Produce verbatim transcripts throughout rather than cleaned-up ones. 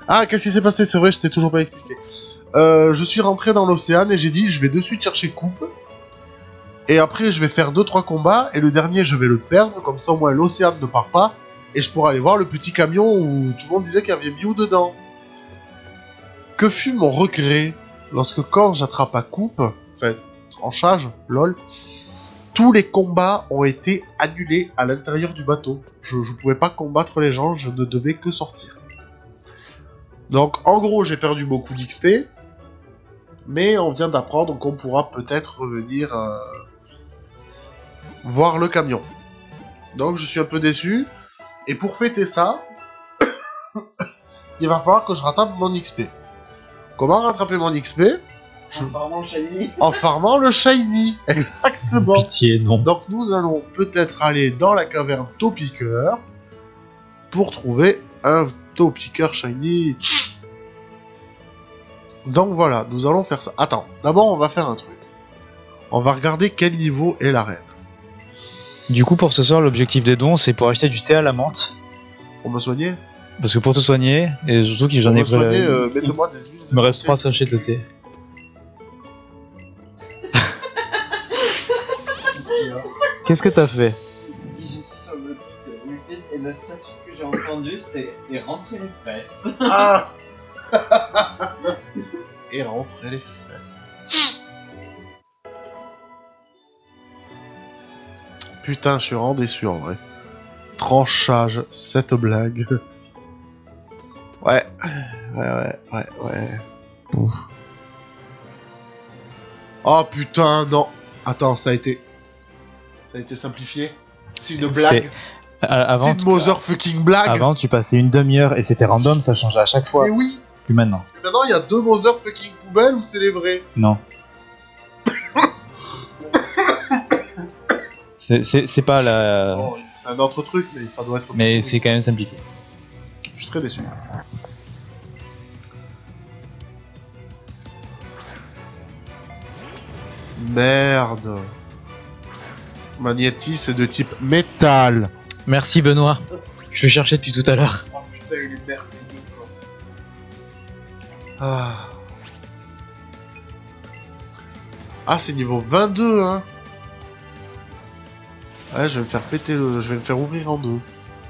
Ah, qu'est-ce qui s'est passé? C'est vrai, je t'ai toujours pas expliqué. Euh, je suis rentré dans l'océan et j'ai dit, je vais de suite chercher Coupe. Et après, je vais faire deux trois combats. Et le dernier, je vais le perdre. Comme ça, au moins, l'océan ne part pas. Et je pourrai aller voir le petit camion où tout le monde disait qu'il y avait Mew dedans. Que fut mon regret lorsque quand j'attrape à Coupe, enfin, tranchage, lol, tous les combats ont été annulés à l'intérieur du bateau. Je ne pouvais pas combattre les gens, je ne devais que sortir. Donc, en gros, j'ai perdu beaucoup d'X P. Mais on vient d'apprendre qu'on pourra peut-être revenir euh, voir le camion. Donc je suis un peu déçu. Et pour fêter ça, il va falloir que je rattrape mon X P. Comment rattraper mon X P? Je... En farmant Shiny. En farmant le Shiny. Exactement. Pitié, non. Donc nous allons peut-être aller dans la caverne Taupiqueur pour trouver un Taupiqueur Shiny. Donc voilà, nous allons faire ça. Attends, d'abord on va faire un truc. On va regarder quel niveau est l'arène. Du coup, pour ce soir, l'objectif des dons, c'est pour acheter du thé à la menthe. Pour me soigner? Parce que pour te soigner, et surtout que j'en ai... Pour me soigner, euh, mettez-moi des huiles. Il me reste trois sachets de thé. Qu'est-ce que t'as fait? Je suis sur le truc et le seul truc que j'ai entendu, c'est « et rentrer les fesses ». Ah. Et rentrer les fesses. Putain, je suis vraiment déçu en vrai. Tranchage, cette blague. Ouais, ouais, ouais, ouais, ouais. Ouf. Oh putain, non. Attends, ça a été... Ça a été simplifié. C'est une blague. C'est une motherfucking blague. Avant, tu passais une demi-heure et c'était random, ça changeait à chaque fois. Mais oui. Plus maintenant. Et maintenant, il y a deux motherfucking poubelles ou c'est les vrais? Non. C'est pas la... Oh, c'est un autre truc, mais ça doit être... Mais c'est quand même simplifié. Je suis très déçu. Merde. Magnétis est de type métal. Merci Benoît. Je le cherchais depuis tout à l'heure. Oh putain, il est merveilleux quoi. Ah. Ah, c'est niveau vingt-deux, hein. Ouais, je vais me faire péter le... Je vais me faire ouvrir en deux.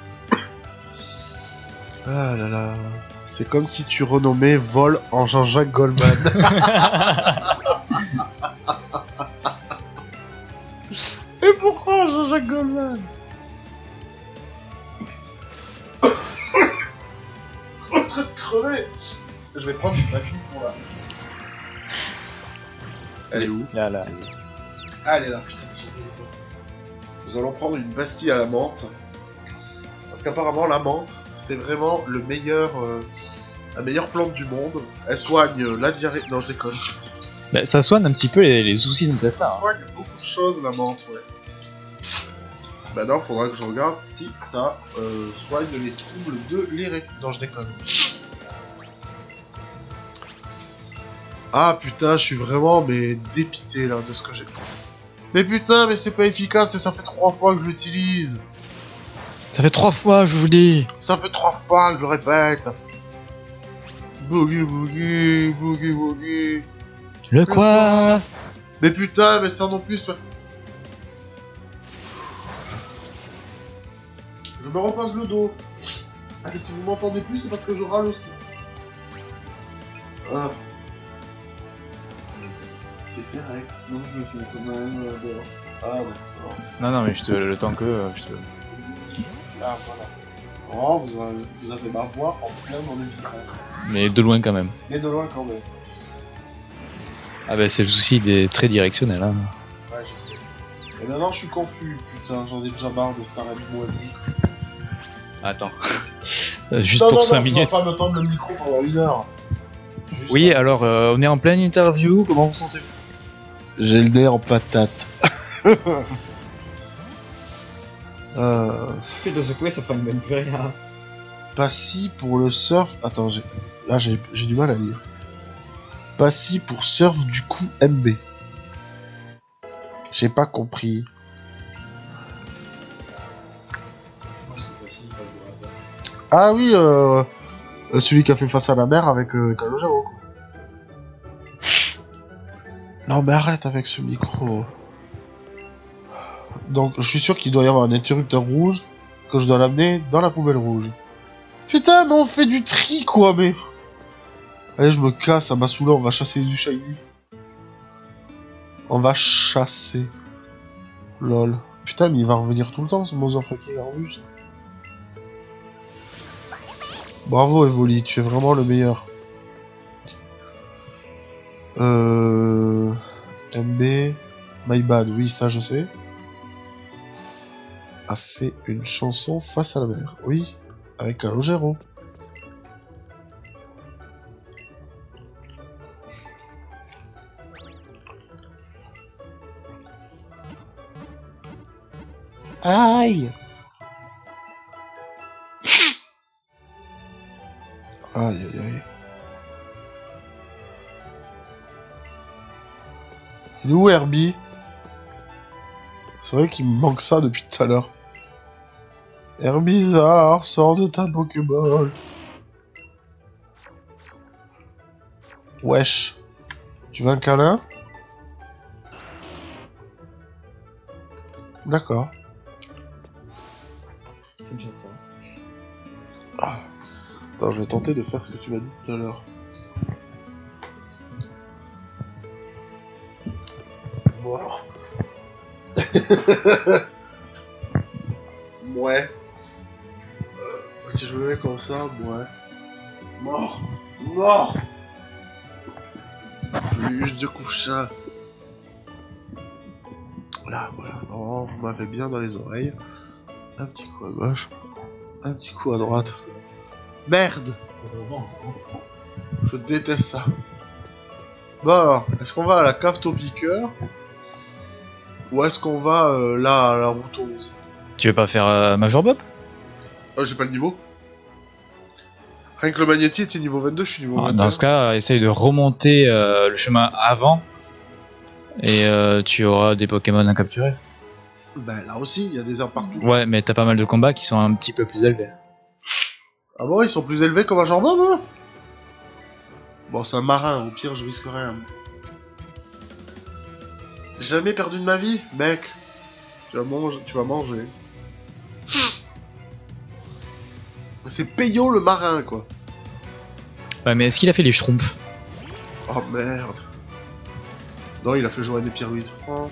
Ah là là. C'est comme si tu renommais Vol en Jean-Jacques Goldman. Et pourquoi Jean-Jacques Goldman? En train de crever. Je vais prendre une machine pour là. Elle est où? Là, là. Ah, elle est là, putain. Nous allons prendre une pastille à la menthe. Parce qu'apparemment, la menthe, c'est vraiment le meilleur, euh, la meilleure plante du monde. Elle soigne la diarrhée. Non, je déconne. Bah, ça soigne un petit peu les, les soucis de ça. Ça soigne beaucoup de choses, la menthe, ouais. Bah non, faudra que je regarde si ça euh, soigne les troubles de l'érection. Non, je déconne. Ah putain, je suis vraiment mais dépité là de ce que j'ai. Mais putain, mais c'est pas efficace et ça fait trois fois que je l'utilise. Ça fait trois fois, je vous dis. Ça fait trois fois que je le répète. Boogie boogie, boogie boogie. Le quoi? Mais putain, mais ça non plus. Je me repasse le dos. Ah, et si vous m'entendez plus, c'est parce que je râle aussi. Ah. T'es fait rect. Non, je me suis quand même euh, dehors. Ah, d'accord. Non, non, mais je te, le temps que... Euh, je te... Ah, voilà. Oh, vous avez, vous avez ma voix en plein dans les visages. Mais de loin quand même. Mais de loin quand même. Ah bah c'est le souci des traits directionnels, hein. Ouais, je sais. Et maintenant je suis confus, putain, j'en ai déjà marre de cette arène moisie. Attends. euh, juste non, pour non, cinq non, minutes. Tu vas pas me tendre le micro pendant une heure. Juste oui, là. alors euh, on est en pleine interview, comment vous sentez-vous? J'ai le nez en patate. euh... Que de secouer, ça prend même plus rien. Passy pour le surf... Attends, j'ai... là j'ai du mal à lire. Passy pour surf du coup M B. J'ai pas compris. Ah oui, euh... Euh, celui qui a fait face à la mer avec euh, Calogero, quoi. Non mais arrête avec ce micro. Donc je suis sûr qu'il doit y avoir un interrupteur rouge que je dois l'amener dans la poubelle rouge. Putain mais on fait du tri quoi mais... Allez je me casse, ça m'a saoulé, on va chasser du shiny. On va chasser. Lol. Putain mais il va revenir tout le temps ce motherfucking Arbus. Bravo Evoli, tu es vraiment le meilleur. Euh... M B... My Bad, oui ça je sais. A fait une chanson face à la mer, oui, avec Calogero. Aïe. Aïe aïe aïe. Il est où Herbie? C'est vrai qu'il me manque ça depuis tout à l'heure. Herbizarre, sors de ta Pokéball. Wesh. Tu veux un câlin? D'accord. C'est déjà ça. Ah. Attends, je vais tenter de faire ce que tu m'as dit tout à l'heure. Bon alors. Ouais. Euh, si je me mets comme ça, ouais. Mort. Mort. Plus de couchins. Là, voilà. Oh, vous m'avez bien dans les oreilles. Un petit coup à gauche. Un petit coup à droite. Merde. Je déteste ça. Bon alors, est-ce qu'on va à la cave Topiqueur? Ou est-ce qu'on va euh, là à la route onze? Tu veux pas faire euh, Major Bob? Oh, j'ai pas le niveau. Rien que le magnéti était niveau vingt-deux, je suis niveau Ah, vingt et un. dans ce cas, essaye de remonter euh, le chemin avant. Et euh, tu auras des Pokémon à capturer. Ben là aussi, il y a des arbres partout. Ouais, mais t'as pas mal de combats qui sont un petit peu plus élevés. Ah bon, ils sont plus élevés comme un jambon, moi? Bon, c'est un marin, au pire, je risque rien. J'ai jamais perdu de ma vie, mec. Tu vas manger. Tu vas manger. C'est Peyo le marin, quoi. Ouais, mais est-ce qu'il a fait les Schtroumpfs? Oh merde. Non, il a fait Joanne et Pierre huit. Oh.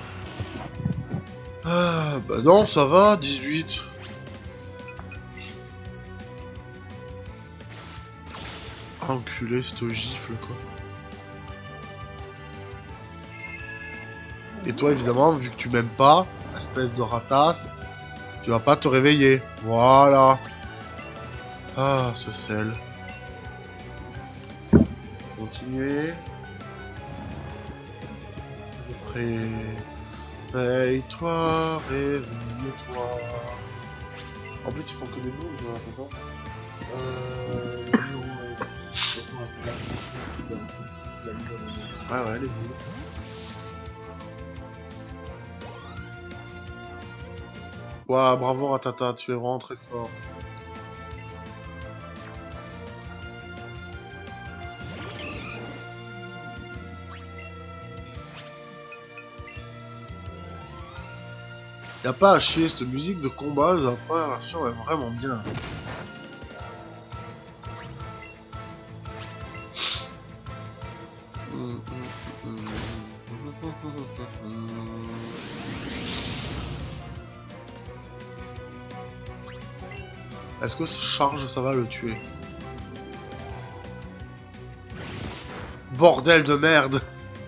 Ah, bah non, ça va, dix-huit. Enculé, cette gifle, quoi. Et toi, évidemment, vu que tu m'aimes pas, espèce de ratasse, tu vas pas te réveiller. Voilà. Ah, ce sel. Continuez. Réveille-toi, réveille-toi. En plus, ils font que des mots, j'ai l'impression. Euh... Ouais, ouais, les boules. Ouah, bravo Ratata, tu es vraiment très fort. Y'a pas à chier, cette musique de combat de la première version est vraiment bien. Est-ce que ce charge, ça va le tuer? Bordel de merde!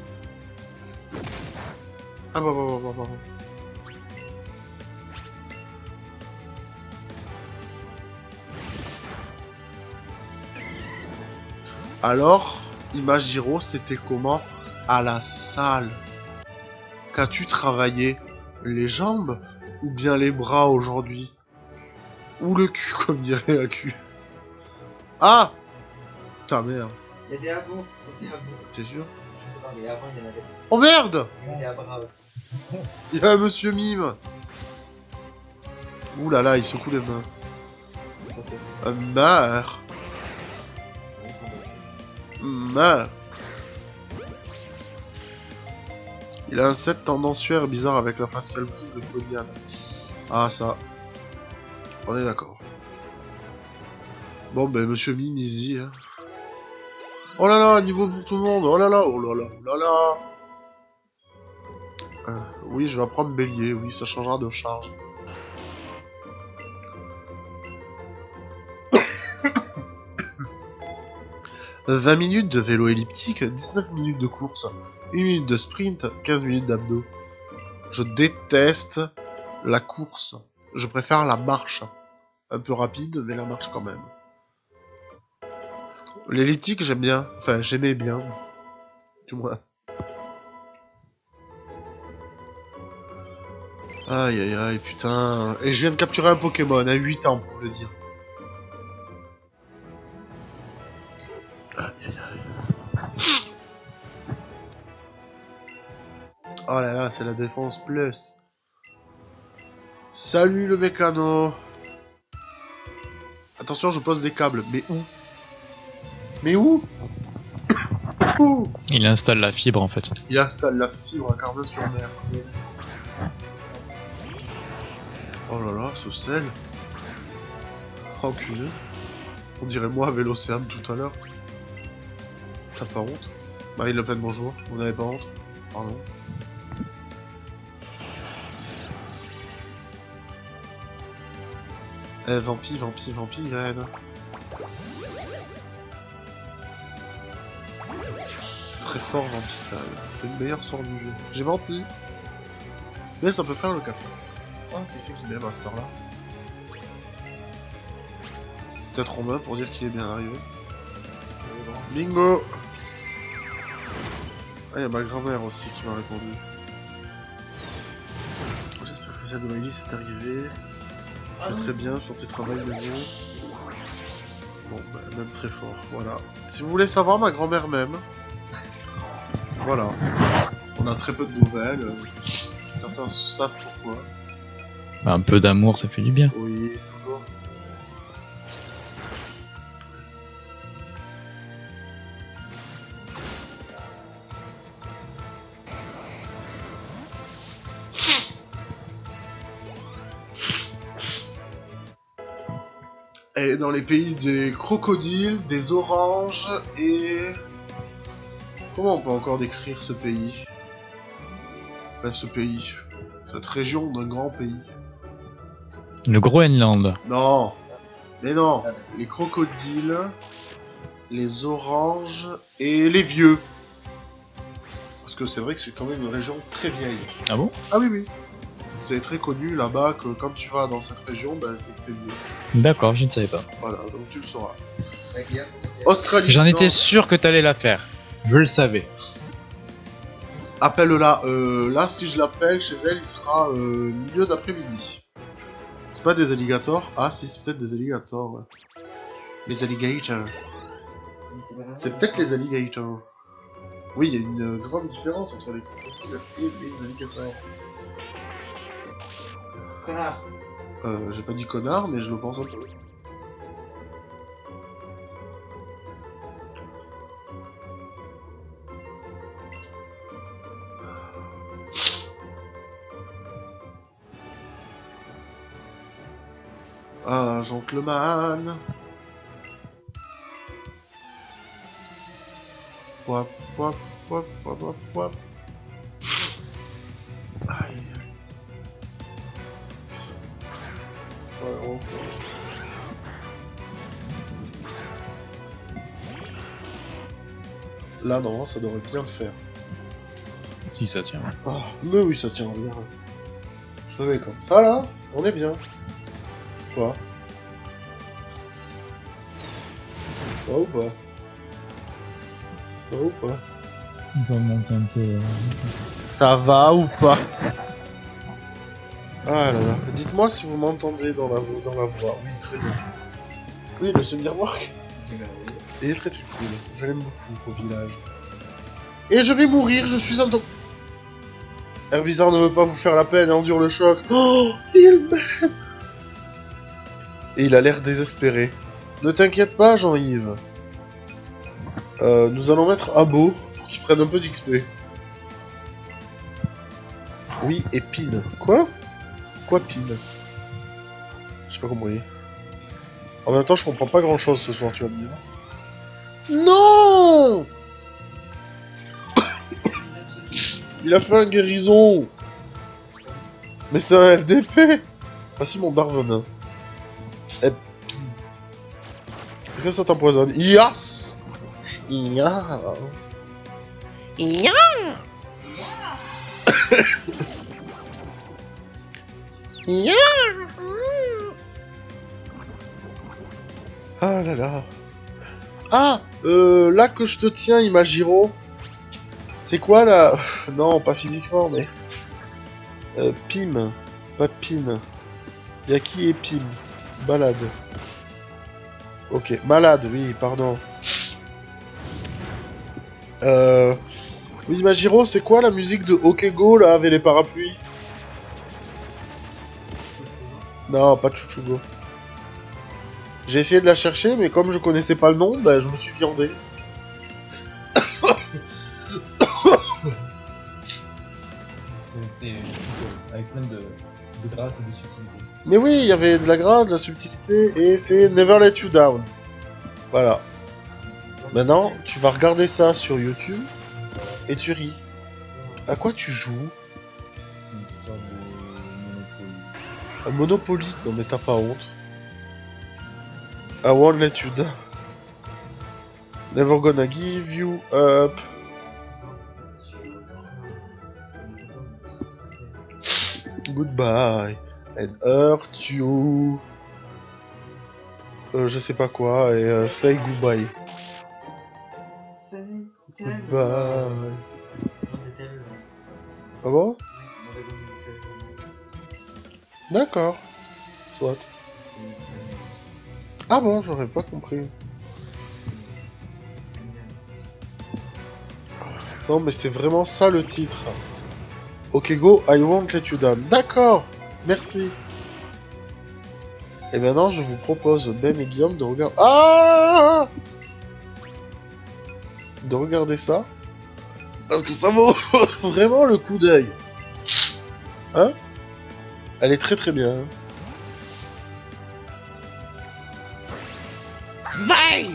Ah bah bah bah bah bah. Alors, Imagiro, c'était comment à la salle? Qu'as-tu travaillé? Les jambes ou bien les bras aujourd'hui? Ou le cul, comme dirait la cul. Ah! Putain, merde. Il y a des abos. Il y a des abos. T'es sûr? Je sais pas, mais avant, il y en avait. Oh merde! Il y a des abras aussi. Il y a un monsieur mime. Ouh là là, il secoue les mains. Un meurt. Mmh, ah. Il a un set tendancieux bizarre avec la facial boost de Phonian. Ah ça. On est d'accord. Bon ben monsieur Mimizi. Hein. Oh là là, niveau pour tout le monde. Oh là là, oh là là, oh là là. Euh, oui, je vais apprendre bélier. Oui, ça changera de charge. vingt minutes de vélo elliptique, dix-neuf minutes de course, une minute de sprint, quinze minutes d'abdos. Je déteste la course. Je préfère la marche. Un peu rapide, mais la marche quand même. L'elliptique, j'aime bien. Enfin, j'aimais bien. Du moins. Aïe aïe aïe, putain. Et je viens de capturer un Pokémon à huit ans, pour le dire. Aïe aïe aïe. Oh là là, c'est la défense plus. Salut le mécano. Attention, je pose des câbles. Mais où? Mais où? Où? Il installe la fibre en fait. Il installe la fibre à Carnot-sur-Mer. Oh là là, ce sel. Oh punaise. On dirait moi avec l'océan tout à l'heure. T'as pas honte? Marine Le Pen, bonjour. Vous n'avez pas honte? Pardon. Eh, vampi, vampi, vampi, Irène. C'est très fort, Vampital. C'est le meilleur sort du jeu. J'ai menti. Mais ça peut faire le cap. Oh, qui c'est qui m'aime à cette heure-là? C'est peut-être Romain pour dire qu'il est bien arrivé. Bingo! Ah, il y a ma grand-mère aussi qui m'a répondu. J'espère que ça de Miley c'est arrivé. Ah, très bien, santé travail maison. Bon, bah, même très fort, voilà. Si vous voulez savoir, ma grand-mère m'aime. Voilà. On a très peu de nouvelles. euh, Certains savent pourquoi. Un peu d'amour, ça fait du bien. Oui, toujours. Et dans les pays des crocodiles, des oranges et... Comment on peut encore décrire ce pays? Enfin, ce pays. Cette région d'un grand pays. Le Groenland. Non. Mais non. Les crocodiles, les oranges et les vieux. Parce que c'est vrai que c'est quand même une région très vieille. Ah bon? Ah oui, oui. C'est très connu là-bas que quand tu vas dans cette région, ben c'est que t'es vieux. D'accord, je ne savais pas. Voilà, donc tu le sauras. Australie. J'en non. étais sûr que t'allais la faire. Je le savais. Appelle-la. Euh, là, si je l'appelle chez elle, il sera euh, milieu d'après-midi. C'est pas des alligators? Ah, si, c'est peut-être des alligators. Ouais. Les alligators. C'est peut-être les alligators. Oui, il y a une grande différence entre les crocodiles et les alligators. Connard. Euh, j'ai pas dit connard, mais je le pense un peu. Ah, gentleman. Wap, wap, wap, wap, wap, wap. Aïe. Ouais, on peut. Là, non, ça devrait bien le faire. Si ça tient. Ah, mais oui, ça tient bien. Je le mets comme ça, là. On est bien. Quoi? Ça va ou pas? Ça va ou pas? On va monter un peu. Euh... Ça va ou pas? Ah là là. Dites-moi si vous m'entendez dans la, dans la voix. Oui, très bien. Oui, le semi-remorque. Il est très très cool. Je l'aime beaucoup au village. Et je vais mourir, je suis un... Herbizarre ne veut pas vous faire la peine et endure le choc. Oh, il m'aime. Et il a l'air désespéré. Ne t'inquiète pas, Jean-Yves. Euh, nous allons mettre Abo pour qu'il prenne un peu d'X P. Oui, et Pin. Quoi? Quoi Pin? Je sais pas compris. En même temps, je comprends pas grand chose ce soir, tu vas me dire. Non! Il a fait un guérison! Mais c'est un F D P! Voici mon Darvenin. Eh, pis. Est-ce que ça t'empoisonne? Yes! Yes! Yes! Yes! Ah là là. Ah! Euh, là que je te tiens, Imagiro. C'est quoi là? Non, pas physiquement, mais... Euh, Pim. Pas Pin. Y'a qui est Pim? Balade. Ok, malade, oui, pardon. Euh... Oui, Majiro, c'est quoi la musique de Okego, là, avec les parapluies? Non, pas de Chuchugo. J'ai essayé de la chercher, mais comme je connaissais pas le nom, bah, je me suis viandé. Avec plein de, de grâce et de subtilité. Mais oui, il y avait de la grâce, de la subtilité, et c'est Never Let You Down. Voilà. Maintenant, tu vas regarder ça sur YouTube, et tu ris. À quoi tu joues? Une histoire de Monopoly. Un Monopoly? Non mais t'as pas honte. I won't let you down. Never gonna give you up. Goodbye and hurt you. Euh, je sais pas quoi et euh, say goodbye. C'est Goodbye. C'était le... Ah bon? D'accord. Soit. Ah bon, j'aurais pas compris. Non mais c'est vraiment ça le titre. Ok go, I won't let you down. D'accord, merci. Et maintenant je vous propose, Ben et Guillaume, de regarder... Ah de regarder ça. Parce que ça vaut vraiment le coup d'œil. Hein? Elle est très très bien. Vaille!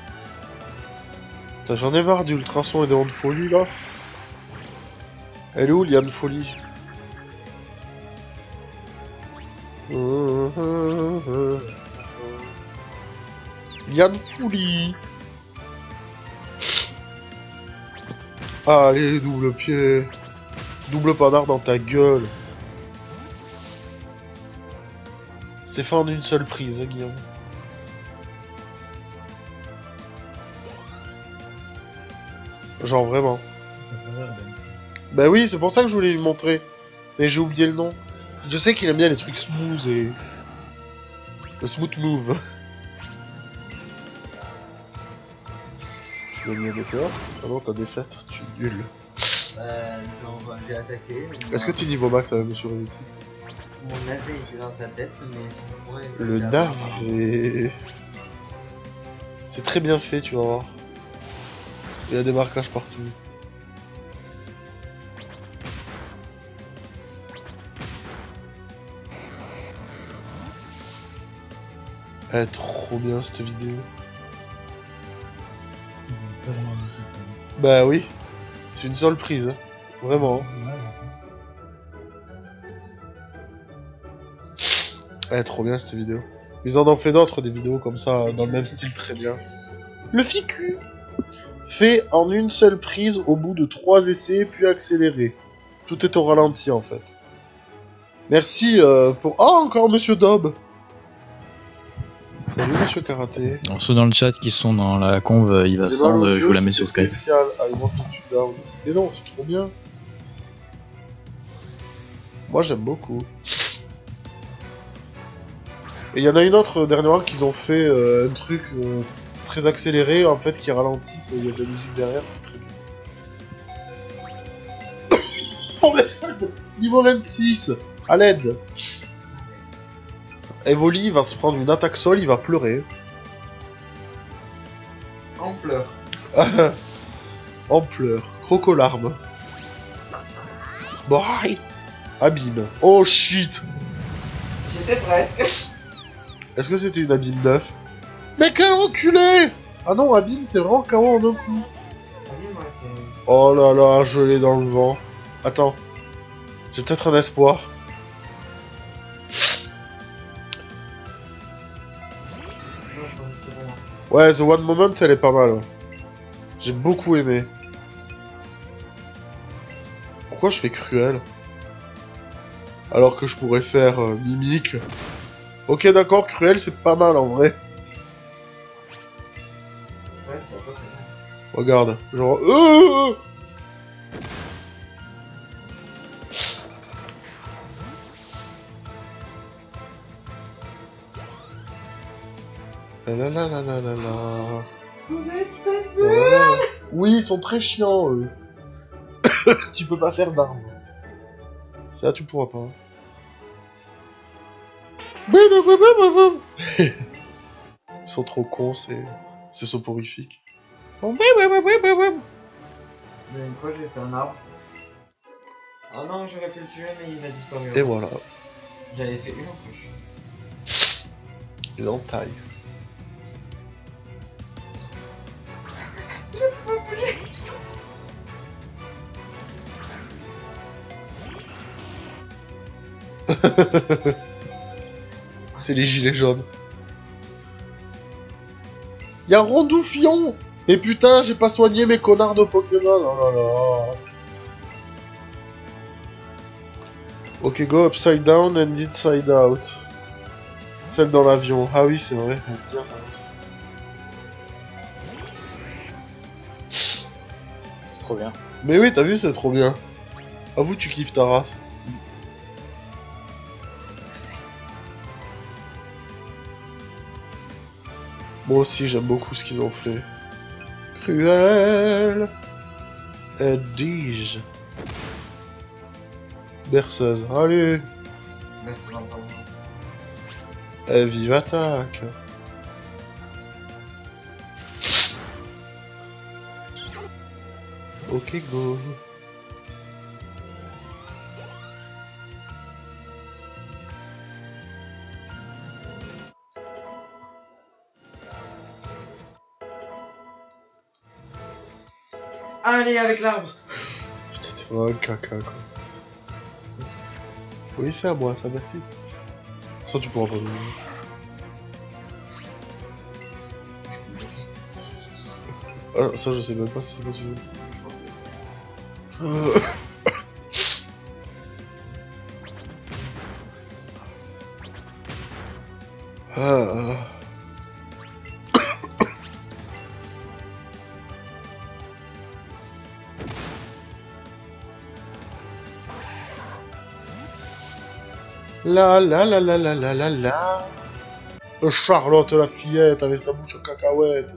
J'en ai marre d'ultrason et de Liane Folie là. Elle est où Liane Folie? Liane Folie. Allez, double pied. Double panard dans ta gueule. C'est fait en une seule prise, hein, Guillaume. Genre vraiment. Bah oui, c'est pour ça que je voulais lui montrer. Mais j'ai oublié le nom. Je sais qu'il aime bien les trucs smooth et... Le smooth move. Tu vas bien d'accord. Ah non, t'as défaite, tu es nul. Euh, genre, j'ai attaqué. Est-ce que tu es niveau max avec Monsieur Renetti? Mon navet était dans sa tête, mais sinon, ouais, Le j'ai navet... C'est très bien fait, tu vas voir. Il y a des marquages partout. Elle est trop bien cette vidéo. Bah oui, c'est une seule prise, hein. Vraiment. Elle est trop bien cette vidéo. Ils en ont fait d'autres, des vidéos comme ça, dans le même style, très bien. Le ficu fait en une seule prise au bout de trois essais, puis accéléré. Tout est au ralenti en fait. Merci euh, pour... Oh, encore Monsieur Dob. Salut Monsieur Karaté. Alors, ceux dans le chat qui sont dans la conve, il va sans, je vous la mets sur Skype. Spécial, I want to you down. Mais non, c'est trop bien. Moi j'aime beaucoup. Et il y en a une autre euh, dernièrement qu'ils ont fait euh, un truc euh, très accéléré en fait qui ralentissent, il y a de la musique derrière, c'est très bien. Oh merde! Niveau vingt-six, à l'aide. Evoli va se prendre une attaque sol, il va pleurer. On pleure. En pleurs. Crocolarme. Bon, aïe. Abîme. Oh shit. J'étais presque. Est-ce que c'était une abîme neuf? Mais quel enculé! Ah non, abîme, c'est vraiment K O en un coup. Ah oui, moi, c'est... Oh là là, je l'ai dans le vent. Attends. J'ai peut-être un espoir. Non, je pense que c'est bon. Ouais, The One Moment, elle est pas mal. Ouais. J'ai beaucoup aimé. Pourquoi je fais cruel? Alors que je pourrais faire euh, mimique. Ok, d'accord, cruel, c'est pas mal en vrai. Ouais, c'est pas très bien. Regarde, genre... Euh la la la la la la. Vous êtes fait Voilà. Oui, ils sont très chiants, eux. Tu peux pas faire d'armes. Ça, tu pourras pas. Ils sont trop cons, c'est... C'est soporifique. Mais une fois, j'ai fait un arbre. Oh non, j'aurais pu le tuer, mais il a disparu. Et voilà, J'avais fait une en poche. une entaille. C'est les gilets jaunes. Y'a Rondoufillon! Et putain, j'ai pas soigné mes connards de Pokémon, oh là là. Ok, go upside down and inside out. Celle dans l'avion. Ah oui, c'est vrai, elle est bien ça aussi. C'est trop bien. Mais oui, t'as vu, c'est trop bien. Avoue, tu kiffes ta race. Moi aussi, j'aime beaucoup ce qu'ils ont fait. Cruel. Et dis-je. Berceuse, allez. Merci, non, pardon. Et vive attaque. Ok, go. Allez, avec l'arbre. Putain, t'es vraiment un caca, quoi. Oui, c'est à moi, ça, merci. Ça, tu pourras pas me Ah, ça, je sais même pas si c'est possible. Euh... ah... La la la la la la la la. Charlotte la fillette avec sa bouche en cacahuète.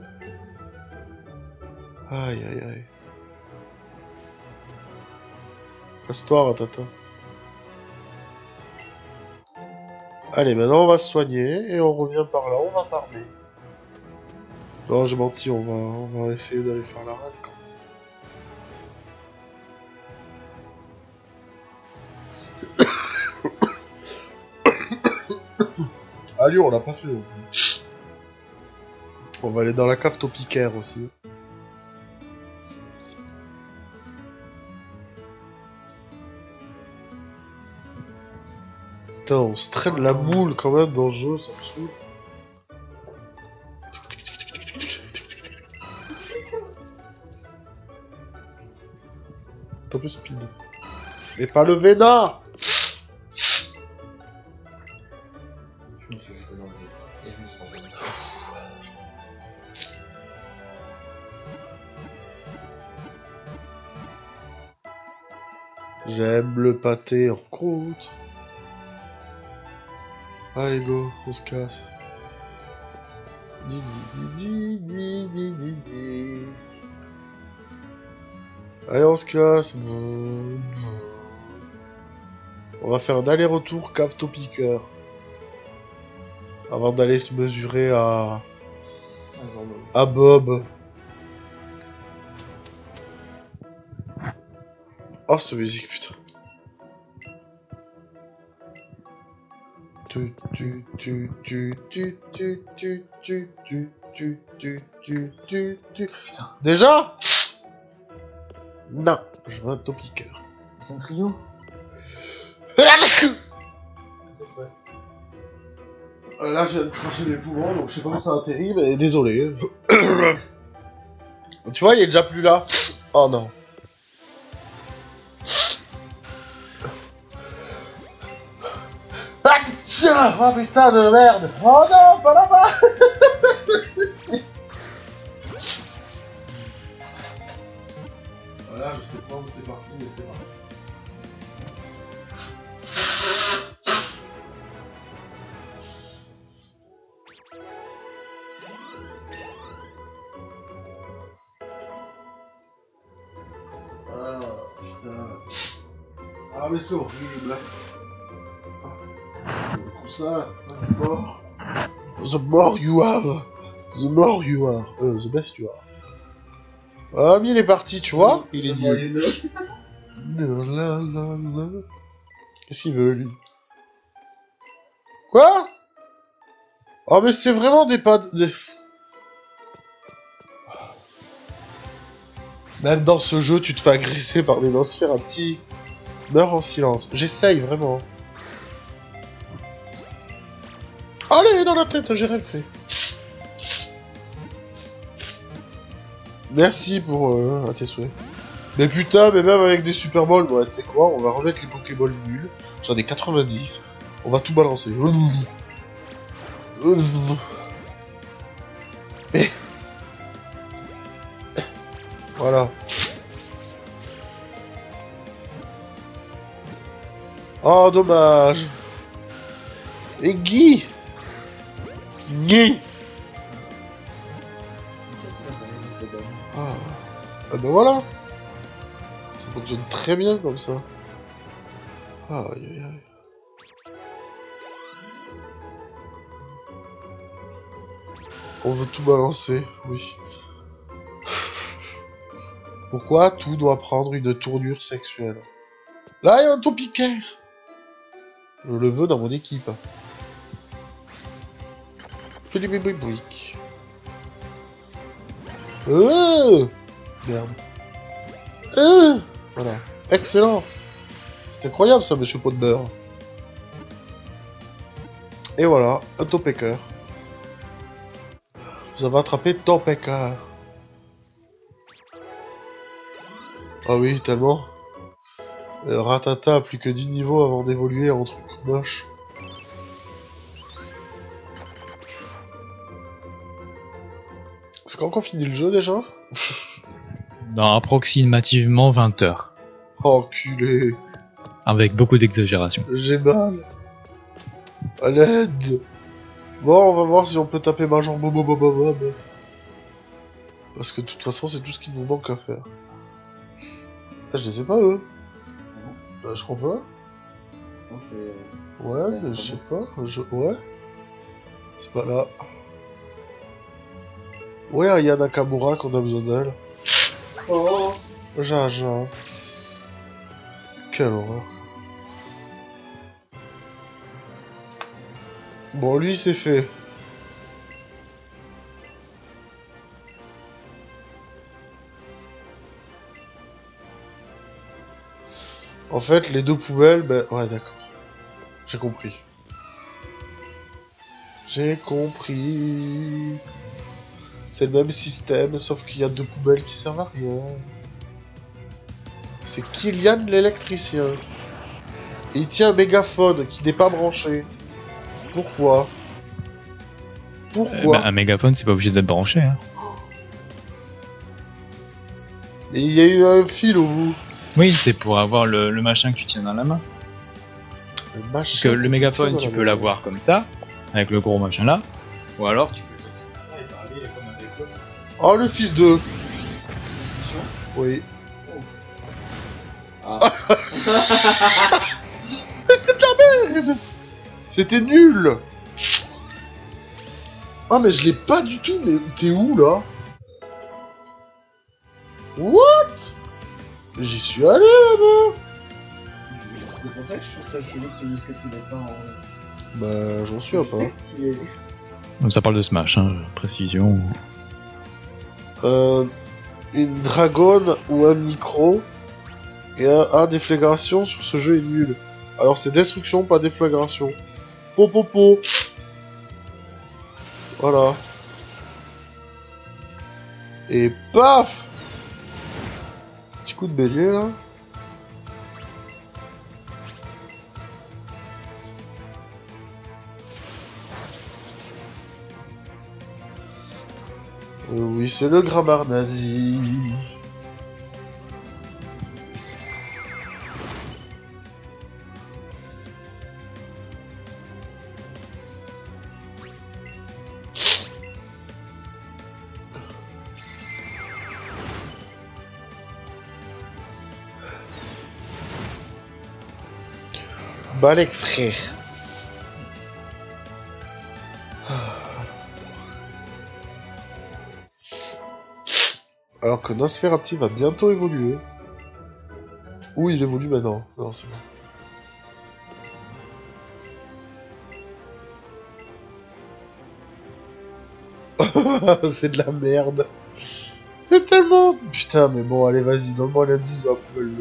Aïe aïe aïe. Casse-toi, Ratata. Allez, maintenant on va se soigner et on revient par là, on va farmer. Non, j'ai menti, on va, on va essayer d'aller faire la reine quand Ah lui, on l'a pas fait non plus. On va aller dans la cave Topicaire aussi. Putain, on se traîne la moule quand même dans le jeu, ça me saoule. Un peu speed. Mais pas le vénard! Je me suis fait l'enlever. Et je me suis enlevé. J'aime le pâté en croûte. Allez go, on se casse. Di di di di di di di. Allez, on se casse. On va faire un aller-retour cave Topiqueur. Avant d'aller se mesurer à... à Bob. Oh, cette musique, putain. Tu tu tu tu tu tu tu tu tu tu tu tu tu tu. Putain. Déjà? Non, je veux un topiqueur. C'est un trio. Là, je viens de cracher mes poumons, donc je sais pas comment ça atterrit, mais désolé. Tu vois, il est déjà plus là. Oh non. Ah tiens! Oh putain de merde! Oh non, pas là-bas! Voilà, je sais pas où c'est parti, mais c'est parti. Ah putain. Ah mais c'est horrible. Ah. Le coussin, the more, the more you have, the more you are, euh, the best you are. Ah mais il est parti, tu vois? Il est nul. Qu'est-ce qu'il veut lui? Quoi? Oh mais c'est vraiment des pas... Des... Même dans ce jeu, tu te fais agresser par des lance-fers, un petit... Meurs en silence. J'essaye, vraiment. Allez, dans la tête, j'ai rien fait. Merci pour... Euh, à tes souhaits. Mais putain, mais même avec des Super Balls, ouais, tu sais quoi, on va remettre les Pokéballs nuls. J'en ai quatre-vingt-dix. On va tout balancer. Et... Voilà. Oh, dommage. Et Guy Guy Ah, ah ben voilà. Ça fonctionne très bien comme ça. Aïe aïe aïe. On veut tout balancer, oui. Pourquoi tout doit prendre une tournure sexuelle? Là, il y a un topiquaire. Je le veux dans mon équipe. Pilibibribric. Euh Merde. Euh Voilà. Excellent. C'est incroyable ça, monsieur pot de beurre. Et voilà, un topiqueur. Vous avez attrapé topiqueur. Ah oui, tellement. Euh, Ratata a plus que dix niveaux avant d'évoluer en truc moche. C'est quand qu'on finit le jeu déjà? Dans approximativement vingt heures. Enculé. Avec beaucoup d'exagération. J'ai mal. À l'aide. Bon, on va voir si on peut taper Major Bobo Bobo Bob. Parce que de toute façon, c'est tout ce qu'il nous manque à faire. Ah, je les sais pas, eux. Bah, je crois pas. Non, c'est... Ouais, c'est mais je sais pas. Je... Ouais. C'est pas là. Ouais, il y a Nakamura qu'on a besoin d'elle. Oh. Jaja. Quelle horreur. Bon, lui, c'est fait. En fait, les deux poubelles, ben... Ouais, d'accord. J'ai compris. J'ai compris. C'est le même système, sauf qu'il y a deux poubelles qui servent à rien. C'est Kylian l'électricien. Et il tient un mégaphone qui n'est pas branché. Pourquoi? Pourquoi? Euh, bah, un mégaphone, c'est pas obligé d'être branché. Hein. Et il y a eu un fil au bout. Oui, c'est pour avoir le, le machin que tu tiens dans la main. Le Parce que le mégaphone, tu peux l'avoir comme ça, avec le gros machin là, ou alors tu peux le tenir comme ça et parler comme un téléphone. Oh, le fils de... Oui. Ah. C'est de la merde. C'était nul. Ah, mais je l'ai pas du tout, mais t'es où, là? What? J'y suis allé là-bas. C'est pour ça que je trouve ça chelou que tu dises que tu l'as pas en. Bah, j'en suis à pas. C'est que t'y es. Donc ça parle de Smash, hein, précision. Euh, une dragonne ou un micro et un, un déflagration sur ce jeu est nul. Alors c'est destruction, pas déflagration. Po po po. Voilà. Et paf. Petit coup de bélier là. Euh, oui, c'est le grammar nazi. Balek frère. Alors que Nosferatu va bientôt évoluer. Où il évolue maintenant? Non, c'est bon. C'est de la merde. C'est tellement... Putain, mais bon, allez, vas-y, donne-moi l'indice de la poubelle.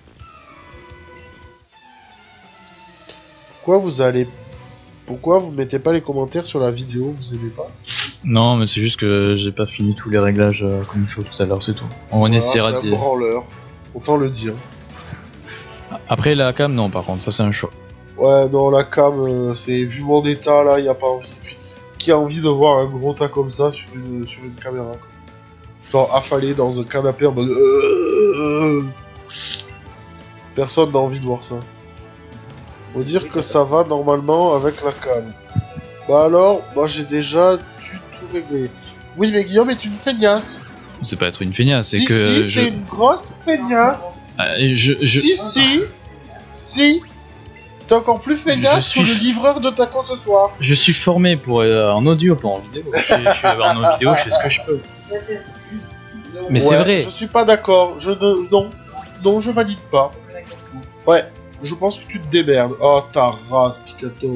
Pourquoi vous allez... Pourquoi vous mettez pas les commentaires sur la vidéo? Vous aimez pas? Non, mais c'est juste que j'ai pas fini tous les réglages euh, comme il faut tout à l'heure, c'est tout. On Voilà, essaiera de c'est un dire. branleur. Autant le dire. Après la cam, non, par contre, ça c'est un choix. Ouais, non, la cam, euh, c'est vu mon état là, y a pas envie. Puis, qui a envie de voir un gros tas comme ça sur une, sur une caméra, quoi. Genre affalé dans un canapé en mode. Euh, Personne n'a envie de voir ça. Faut dire que ça va normalement avec la cam. Bah alors, moi j'ai déjà dû tout régler. Oui, mais Guillaume est une feignasse. C'est pas être une feignasse, c'est Si, que si, je... t'es une grosse feignasse. Ah, et je, je... Si, si, si. T'es encore plus feignasse Je suis- que le livreur de tacos ce soir. je suis formé pour euh, en audio, pas en vidéo. Je, suis- je suis en vidéo, je fais ce que je peux. Mais c'est Ouais, vrai. Je suis pas d'accord. Je ne... Non. Non, je valide pas. Ouais. Je pense que tu te démerdes. Oh, ta race, Picato.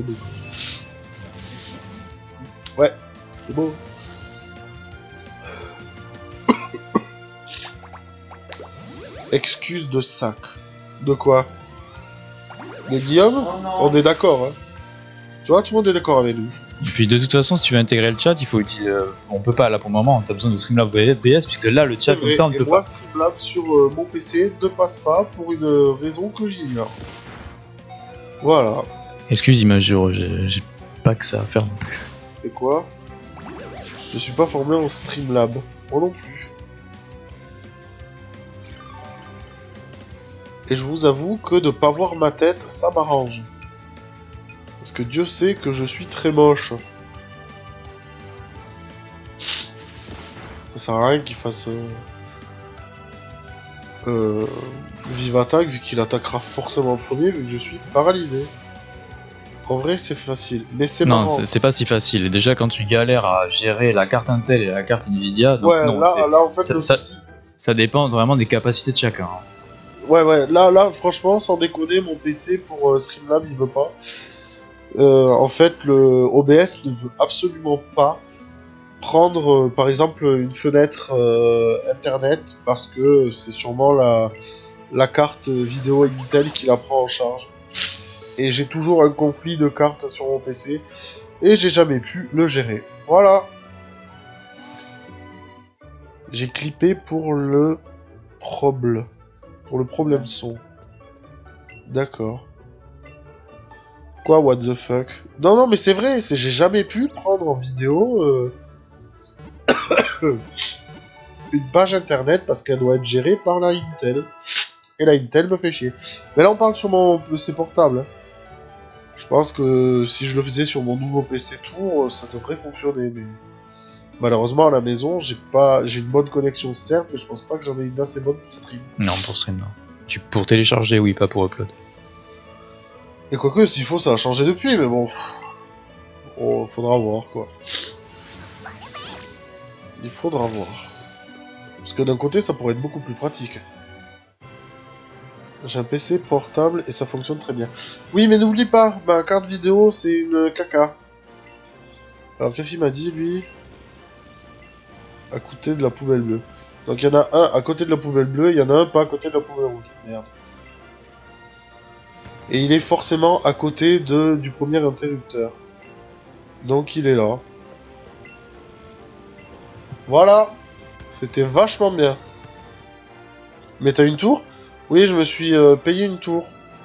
Ouais. C'était beau. Excuse de sac. De quoi? Mais Guillaume, Oh non. on est d'accord, hein. Tu vois, tout le monde est d'accord avec nous. Et puis de toute façon, si tu veux intégrer le chat, il faut utiliser. euh, on peut pas là pour le moment. T'as besoin de Streamlabs B S, puisque là le C'est chat comme vrai, ça on ne et peut moi, pas. Streamlabs sur euh, mon P C ne passe pas pour une euh, raison que j'ignore. Voilà. Excuse Imaguro, j'ai j'ai pas que ça à faire non plus. C'est quoi? Je suis pas formé en Streamlab. Moi non plus. Et je vous avoue que de pas voir ma tête, ça m'arrange. Parce que Dieu sait que je suis très moche. Ça sert à rien qu'il fasse... Euh... Euh... Vive attaque, vu qu'il attaquera forcément en premier, vu que je suis paralysé. En vrai, c'est facile, mais c'est Non, marrant. c'est c'est pas si facile. Déjà quand tu galères à gérer la carte Intel et la carte Nvidia, donc Ouais, non, là, c'est- là, en fait, ça- le ça- souci- ça dépend vraiment des capacités de chacun. hein. Ouais, ouais, là, là, franchement, sans déconner, mon P C pour euh, Streamlab, il veut pas. Euh, en fait, le O B S ne veut absolument pas prendre, euh, par exemple, une fenêtre euh, Internet, parce que c'est sûrement la, la carte vidéo Intel qui la prend en charge. Et j'ai toujours un conflit de cartes sur mon P C, et j'ai jamais pu le gérer. Voilà. J'ai clippé pour le proble. Pour le problème son. D'accord. Quoi, what the fuck? Non, non, mais c'est vrai, c'est j'ai jamais pu prendre en vidéo euh, une page internet parce qu'elle doit être gérée par la Intel. Et la Intel me fait chier. Mais là, on parle sur mon P C portable. hein. Je pense que si je le faisais sur mon nouveau P C Tour, ça devrait fonctionner, mais... Malheureusement, à la maison, j'ai pas, j'ai une bonne connexion, certes, mais je pense pas que j'en ai une assez bonne pour stream. Non, pour stream, non. Tu, pour télécharger, oui, pas pour upload. Et quoique, s'il faut, ça a changé depuis, mais bon... pff, oh, faudra voir, quoi. Il faudra voir. Parce que d'un côté, ça pourrait être beaucoup plus pratique. J'ai un P C portable et ça fonctionne très bien. Oui, mais n'oublie pas, ma carte vidéo, c'est une caca. Alors, qu'est-ce qu'il m'a dit, lui? À côté de la poubelle bleue. Donc, il y en a un à côté de la poubelle bleue, il y en a un pas à côté de la poubelle rouge. Merde. Et il est forcément à côté de, du premier interrupteur. Donc, il est là. Voilà. C'était vachement bien. Mais t'as une tour? Oui, je me suis euh, payé une tour.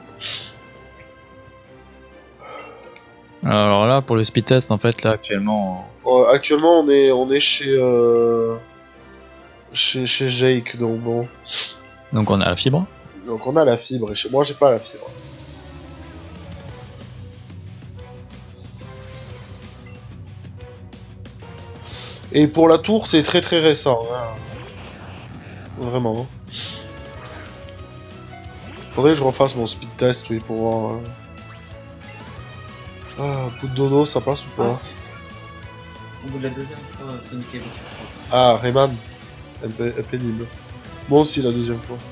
Alors là, pour le speed test, en fait, là, actuellement... Euh, actuellement, on est, on est chez, euh, chez, chez Jake, donc bon. Donc on a la fibre. Donc on a la fibre, et chez moi, j'ai pas la fibre. Et pour la tour, c'est très très récent. Hein. Vraiment. Faudrait que je refasse mon speed test, oui, pour voir... Euh... Ah, poudre dodo, ça passe ou pas? Au bout de la deuxième fois, Sonic est bon. Ah, Rayman. Impé- Impénible. Moi aussi, la deuxième fois.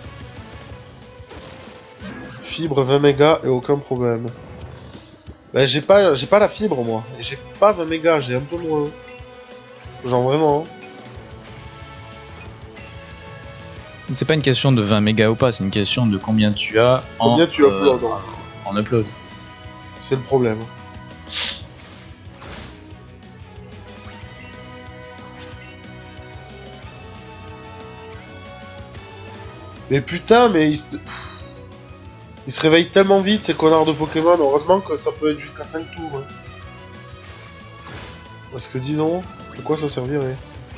Fibre vingt mégas et aucun problème. Ben, j'ai pas, j'ai pas la fibre, moi. Et j'ai pas vingt mégas, j'ai un peu moins. Genre vraiment. C'est pas une question de vingt mégas ou pas, c'est une question de combien tu as en, Combien tu euh, uploads, hein. en upload. C'est le problème. Mais putain, mais ils se... ils se réveillent tellement vite ces connards de Pokémon. Heureusement que ça peut être jusqu'à cinq tours. Hein. Parce que dis donc, de quoi ça servirait?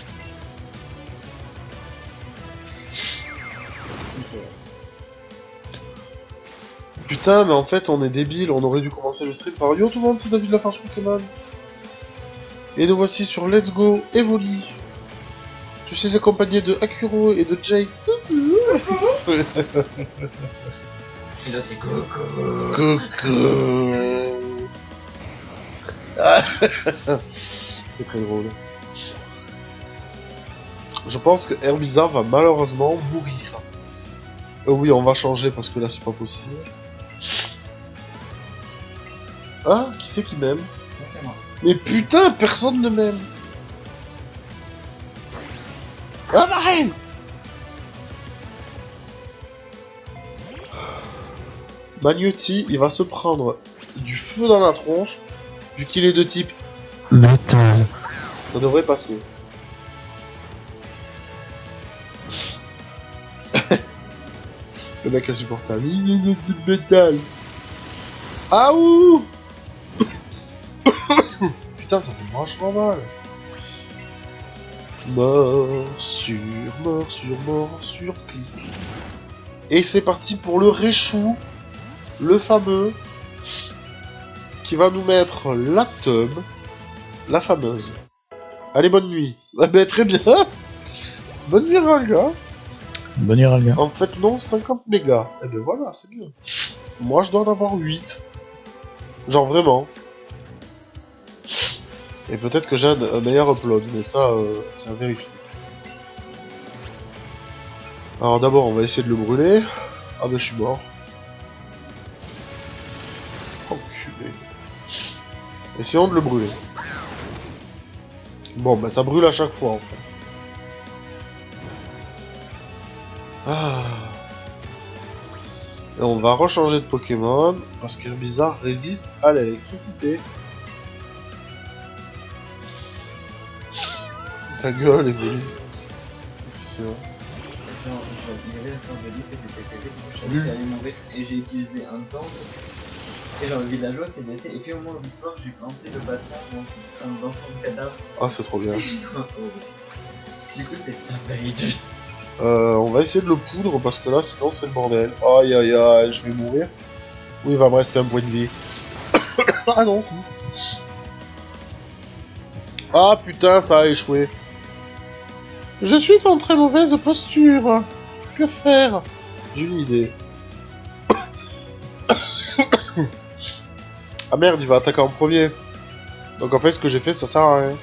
Putain, mais en fait, on est débile. On aurait dû commencer le stream par yo tout le monde, c'est David Lafarge Pokémon. Et nous voici sur Let's Go Evoli. Je suis accompagné de Akuro et de Jake. Et là, c'est Coco. Coucou. C'est très drôle. Je pense que Herbizarre va malheureusement mourir. Euh, oui, on va changer parce que là, c'est pas possible. Ah, qui c'est qui m'aime? C'est moi. Mais putain, personne ne m'aime. Ah, la reine! Magnetti, il va se prendre du feu dans la tronche, vu qu'il est de type métal. Ça devrait passer. Le mec insupportable. Il est de type métal. Ah ouh! Putain, ça fait vachement mal. Mort sur mort sur mort sur clic. Et c'est parti pour le Réchou, le fameux, qui va nous mettre la teub, la fameuse. Allez, bonne nuit. Ah ben, très bien. Bonne nuit, Ralga. Bonne nuit, Ralga. En fait, non, cinquante mégas. Eh ben voilà, c'est bien. Moi, je dois en avoir huit. Genre vraiment. Et peut-être que j'ai un, un meilleur upload, mais ça, euh, c'est à vérifier. Alors d'abord, on va essayer de le brûler. Ah ben, je suis mort. Enculé. Essayons de le brûler. Bon, bah ça brûle à chaque fois, en fait. Ah. Et on va rechanger de Pokémon, parce que Herbizarre résiste à l'électricité. Ta gueule, Evoli. Genre, genre, il y avait la force de l'I P, c'était terrible. Je savais qu'il allait mourir et j'ai utilisé un temps. Et genre, le villageois s'est blessé. Et puis au moment de victoire, j'ai planté le bâton dans, dans son cadavre. Ah, c'est trop bien. Du coup, c'était savage. Euh, on va essayer de le poudre, parce que là, sinon, c'est le bordel. Aïe, aïe, aïe, je vais mourir. Oui, il va me rester un point de vie. Ah non, six. Ah, putain, ça a échoué. Je suis en très mauvaise posture. Que faire? J'ai une idée. Ah merde, il va attaquer en premier. Donc en fait, ce que j'ai fait, ça sert à rien.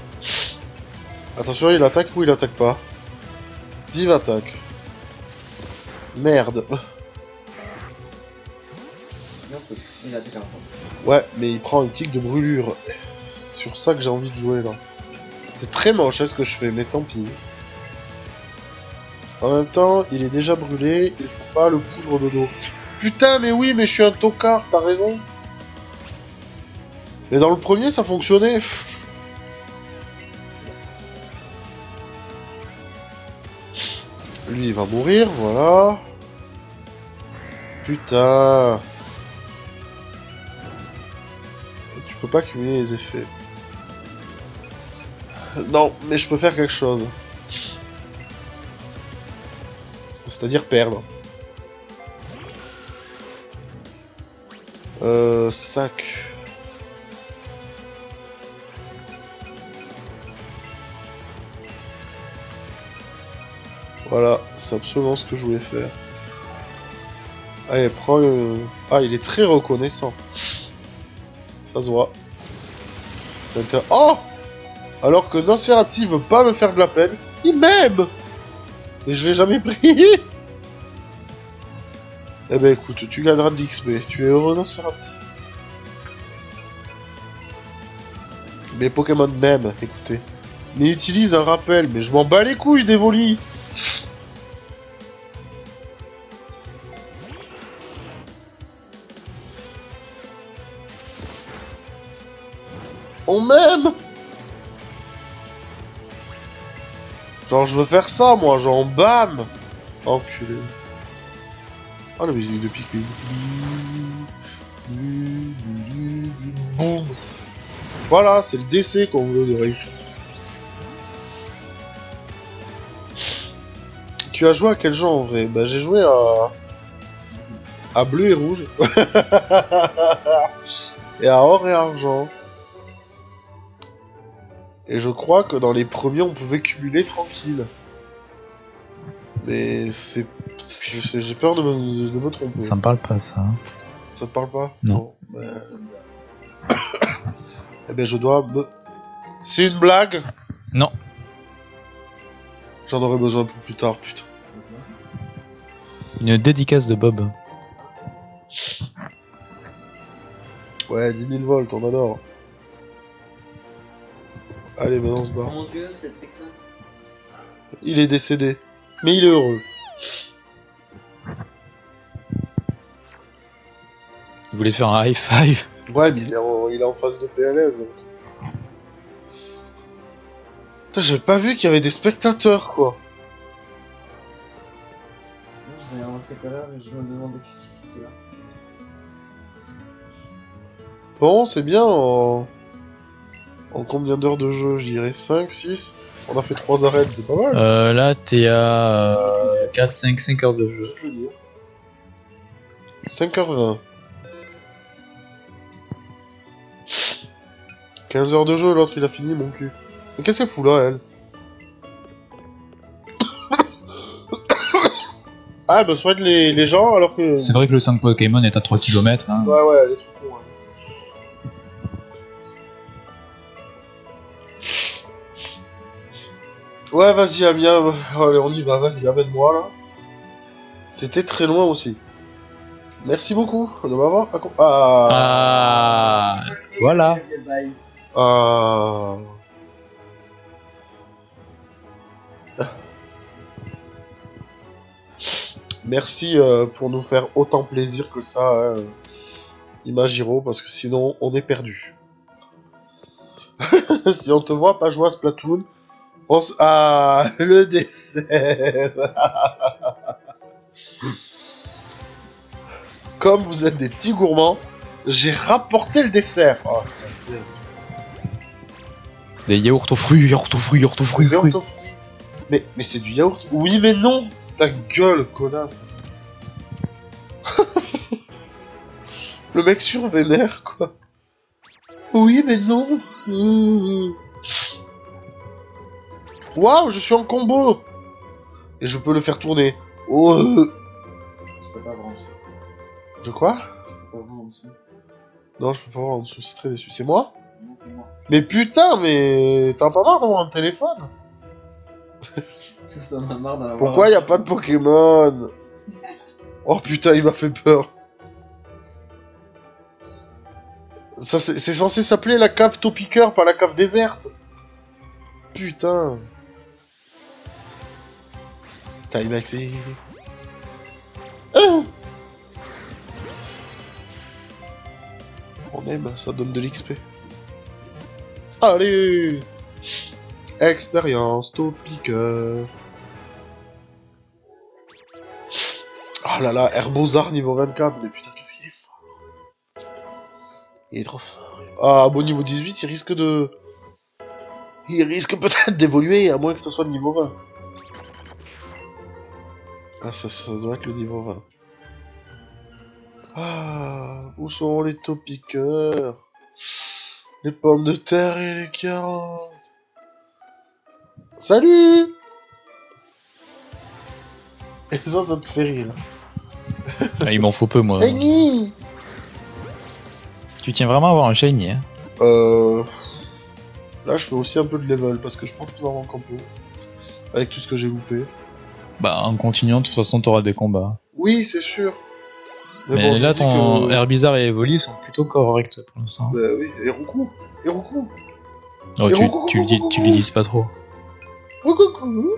Attention, il attaque ou il attaque pas. Vive attaque. Merde. Non, il a attaqué un peu. Ouais, mais il prend un tic de brûlure. C'est sur ça que j'ai envie de jouer là. C'est très moche hein, ce que je fais, mais tant pis. En même temps, il est déjà brûlé, il faut pas le poudre de dos. Putain, mais oui, mais je suis un tocard, t'as raison. Mais dans le premier, ça fonctionnait. Lui, il va mourir, voilà. Putain. Tu peux pas cumuler les effets. Non, mais je peux faire quelque chose. C'est-à-dire perdre. Euh... cinq. Voilà, c'est absolument ce que je voulais faire. Allez, prends le... Ah, il est très reconnaissant. Ça se voit. Inter... Oh! Alors que Nosferatu veut pas me faire de la peine, il m'aime! Et je l'ai jamais pris! Eh ben écoute, tu gagneras de l'X P. Tu es heureux, Nosferatu? Mais Pokémon m'aiment, écoutez. Mais utilise un rappel, mais je m'en bats les couilles des volis! On m'aime! Genre je veux faire ça moi, genre bam! Enculé. Ah la musique de Pikmin. Boum! Voilà, c'est le décès qu'on veut de Raichu. Tu as joué à quel jeu en vrai? Bah j'ai joué à... à bleu et rouge. Et à or et argent. Et je crois que dans les premiers, on pouvait cumuler tranquille. Mais c'est... J'ai peur de me, de me tromper. Ça me parle pas, ça. Ça te parle pas? Non. Bon, ben... eh ben, je dois me... C'est une blague? Non. J'en aurais besoin pour plus tard, putain. Une dédicace de Bob. Ouais, dix mille volts, on adore. Allez, maintenant on se Oh barre. mon dieu, cette séquence. Il est décédé. Mais il est heureux. Il voulait faire un high five. Ouais, mais il est en, il est en phase de P L S, donc. Putain, j'avais pas vu qu'il y avait des spectateurs, quoi. Je vous ai remarqué tout à l'heure et je me demandais qui c'était là. Bon, c'est bien en... En combien d'heures de jeu? Je dirais cinq, six. On a fait trois arrêts, c'est pas mal. Euh, là, t'es à euh, quatre, cinq, cinq heures de jeu. Je veux dire. cinq heures vingt. quinze heures de jeu, l'autre il a fini mon cul. Mais qu'est-ce qu'elle fout là, elle? Ah, bah soigne les, les gens alors que... C'est vrai que le cinq Pokémon est à trois kilomètres. Hein. Ouais, ouais, elle est trop con. Hein. Ouais, vas-y, Amia. Allez, on y va, vas-y, amène-moi là. C'était très loin aussi. Merci beaucoup de m'avoir accompagné. Ah. Ah, voilà. Bye. Ah. Merci euh, pour nous faire autant plaisir que ça, hein, Imagiro, parce que sinon on est perdu. Si on te voit pas jouer à Splatoon, on s... Ah, le dessert. Comme vous êtes des petits gourmands, j'ai rapporté le dessert. Oh, Des yaourts aux fruits, yaourts aux fruits, yaourts aux fruits, yaourt fruits. aux fruits. Mais, mais c'est du yaourt. Oui, mais non. Ta gueule, connasse. Le mec survénère, quoi. Oui, mais non. Mmh. Waouh, je suis en combo. Et je peux le faire tourner. Oh. euh. Je peux pas brancher. De quoi? Je peux pas voir en dessous. Non, je peux pas voir en dessous, c'est très déçu. C'est moi? Non, c'est moi. Mais putain, mais t'as pas marre d'avoir un téléphone? T'en as marre d'en avoir. Pourquoi y a pas de Pokémon? Oh putain, il m'a fait peur. Ça, c'est c'est censé s'appeler la cave Topiqueur, pas la cave déserte. Putain. Time accéléré. Ah On aime, ça donne de l'X P. Allez. Expérience Topiqueur. Oh là là, Herbozar niveau vingt-quatre, mais putain, qu'est-ce qu'il est fort. Il est trop fort. Ah, bon, niveau dix-huit, il risque de... Il risque peut-être d'évoluer, à moins que ça soit le niveau vingt. Ah, ça, ça doit être le niveau vingt. Ah, où sont les topiqueurs? Les pommes de terre et les carottes. Salut. Et ça, ça te fait rire. Ah, il m'en faut peu, moi. Shiny. Tu tiens vraiment à avoir un shiny, hein. Euh... Là, je fais aussi un peu de level, parce que je pense qu'il m'en manque un peu. Avec tout ce que j'ai loupé. Bah, en continuant, de toute façon, t'auras des combats. Oui, c'est sûr. Mais, bon, je là, me dis ton que- Herbizarre et Evoli sont plutôt corrects pour l'instant. Bah oui, et Roku. Et Roku. Oh, Et tu, Roku, tu, le dis- Roku, tu lui dises pas trop. Roku.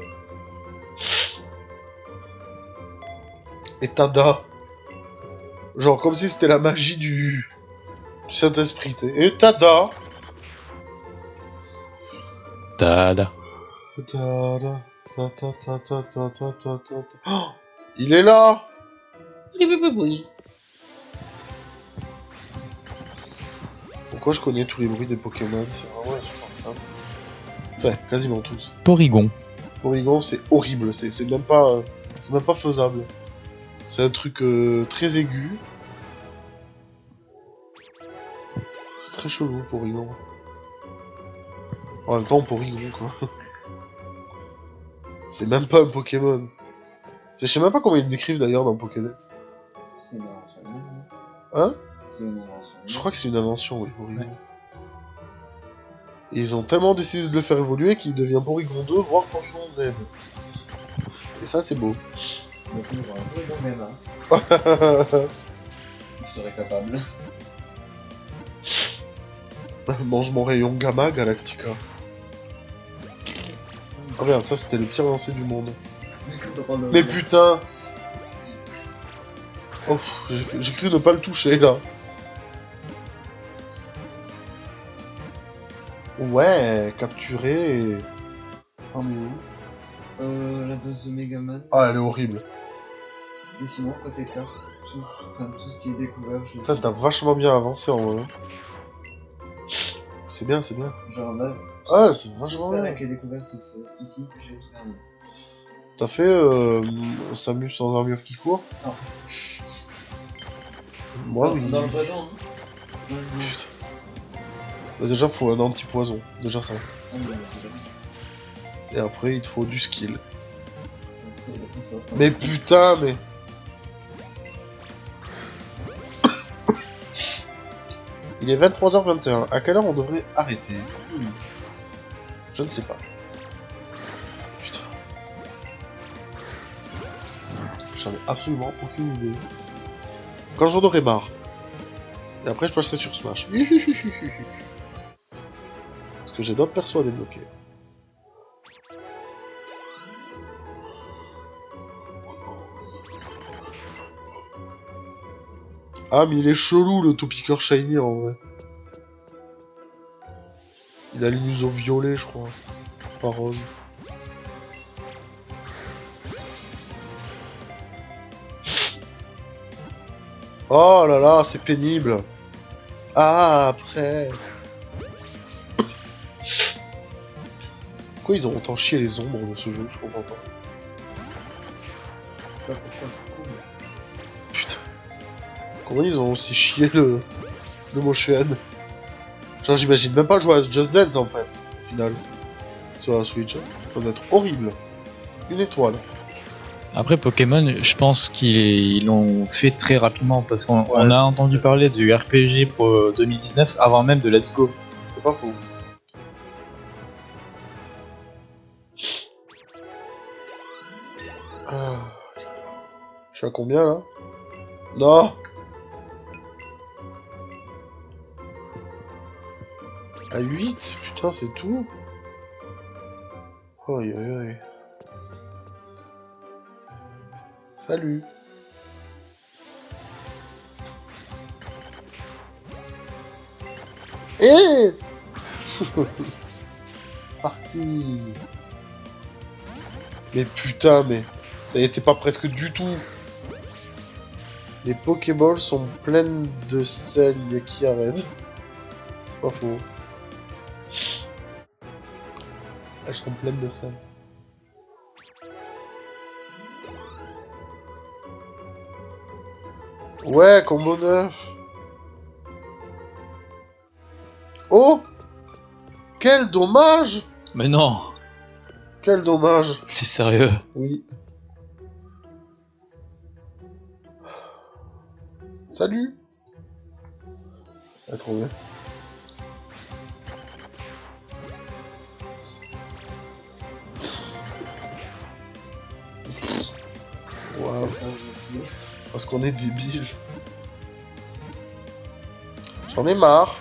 Et Tada. Genre comme si c'était la magie du, du Saint-Esprit, tu sais. Et Tada. Tada. Tada. Ta ta ta ta ta ta ta ta. Oh, il est là. Oui. Pourquoi je connais tous les bruits des Pokémon? C'est vraiment insupportable. Enfin, quasiment tous. Porygon. Porygon, c'est horrible. C'est c'est même pas, euh, c'est même pas faisable. C'est un truc euh, très aigu. C'est très chelou, Porygon. En même temps, Porygon, quoi. C'est même pas un Pokémon. C'est- Je sais même pas comment ils le décrivent d'ailleurs dans Pokédex. C'est une invention. Hein? C'est une invention. Je crois que c'est une invention, oui, Porygon. Et ils ont tellement décidé de le faire évoluer qu'il devient Porygon deux, voire Porygon Z. Et ça, c'est beau. Mais tu vois, un peu bon même, hein. Je serais capable. Mange mon rayon Gamma Galactica. Ah merde, ça c'était le pire lancer du monde. Mais putain! Oh, pff, j'ai- j'ai cru ne pas le toucher là. Ouais, capturé et... Oh, mais où? Euh, la dose de Megaman. Ah, elle est horrible. Et sinon, côté carte, tout, enfin, tout ce qui est découvert, je Putain, t'as vachement bien avancé en vrai. C'est bien, c'est bien. Genre là, Ah, c'est tout vachement ça là bien. qui est découvert, c'est faux. Ici, j'ai tout perdu. T'as fait euh, Samus sans armure qui court? Non. Moi, oui. Dans le présent, hein. Non, non. Bah, déjà, faut un anti-poison. Déjà ça. Ah, mais c'est- Et après, il te faut du skill. c'est- c'est- Mais putain, mais... Il est vingt-trois heures vingt et un. À quelle heure on devrait arrêter? Hmm. Je ne sais pas. Putain. J'en ai absolument aucune idée. Quand j'en aurai marre. Et après, je passerai sur Smash. Parce que j'ai d'autres persos à débloquer. Ah, mais il est chelou le Topiqueur Shiny en vrai. Il a les museaux violets, je crois. Pas rose. Oh là là, c'est pénible. Ah, après. Pourquoi ils ont autant chié les ombres de ce jeu? Je comprends pas. Je sais pas pourquoi c'est cool. Putain. Comment ils ont aussi chié le, le motion? Genre, j'imagine même pas jouer à Just Dance en fait, au final. Sur la Switch. Ça doit être horrible. Une étoile. Après Pokémon, je pense qu'ils l'ont fait très rapidement parce qu'on Ouais. on a entendu parler du R P G pour euh, deux mille dix-neuf avant même de Let's Go. C'est pas faux. Ah. Je suis à combien là? Non. À huit? Putain, c'est tout. Oh, aïe, aïe, aïe. Salut. Eh Parti. Mais putain, mais ça y était pas presque du tout. Les Pokéballs sont pleines de sel, y'a qui arrête? C'est pas faux. Elles sont pleines de sel. Ouais, combo neuf. Oh! Quel dommage! Mais non, Quel dommage! c'est sérieux. Oui. Salut! Ah, trop bien. Waouh. Parce qu'on est débile. J'en ai marre.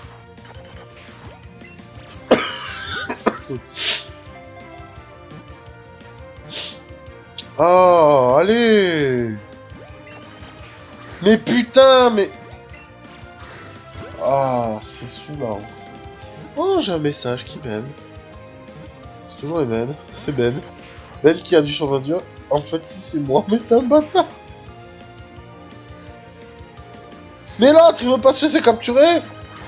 Oh, allez. Mais putain, mais... Ah, c'est saoulant. Oh, j'ai un message qui m'aime. C'est toujours les Ben. C'est Ben. Ben qui a dû sur dire. En fait, si c'est moi, mais t'es un bâtard. Mais l'autre, il veut pas se laisser capturer.